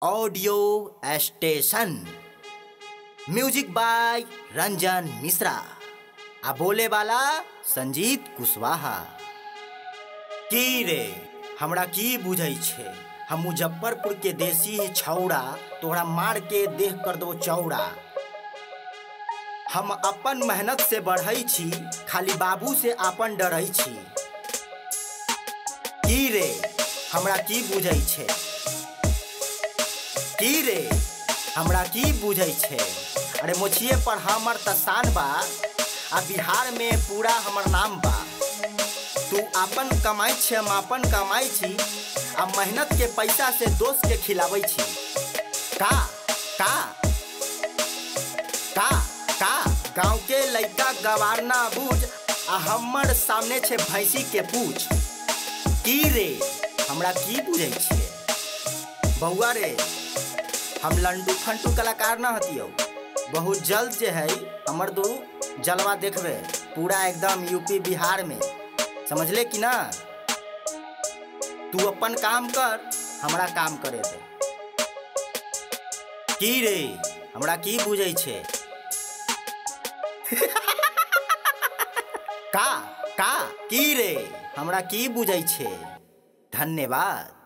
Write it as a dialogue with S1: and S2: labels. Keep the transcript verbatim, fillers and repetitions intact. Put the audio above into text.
S1: Audio station. Music by Ranjan Mishra. आ बोले वाला संजीत कुशवाहा। की रे हमरा की बुझै छे, हम मुजफ्फरपुर के देसी छौड़ा, तोहरा मार के देह कर दो चौड़ा। हम अपन मेहनत से बढ़ै छी, खाली बाबू से अपन डरै छी। की रे हमरा की बुझै छे, की रे हमरा की बुझै छे। अरे मोछिए पर हमर तसान बा, आ बिहार में पूरा हमर नाम बा। तू अपन कमाई छे, हम अपन कमाई छी, आ मेहनत के पैसा से दोस्त के खिलाबै छी। का का का का गाँव के लइका गवारना बूझ, आ हमर सामने छे भैंसी के पूछ। की रे हमरा की बुझै छे बउआ रे, हम लंडू फंटू कलाकार न हतियौ। बहुत जल्द जे है हमर दू जलवा देखबे पूरा एकदम यूपी बिहार में, समझले कि ना। तू अपन काम कर, हमरा काम करे दे। की रे हमरा की बुझै छे का का की रे हमरा की बुझै छे। धन्यवाद।